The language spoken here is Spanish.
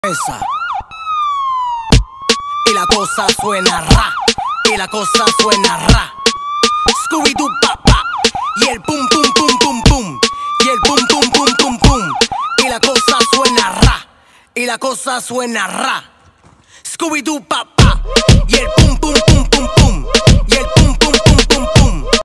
Esa. Y la cosa suena ra, y la cosa suena ra. Scooby-Doo pa pa, y el pum pum pum pum pum, y el pum pum pum pum pum. Y la cosa suena ra, y la cosa suena ra. Scooby-Doo pa pa, y el pum pum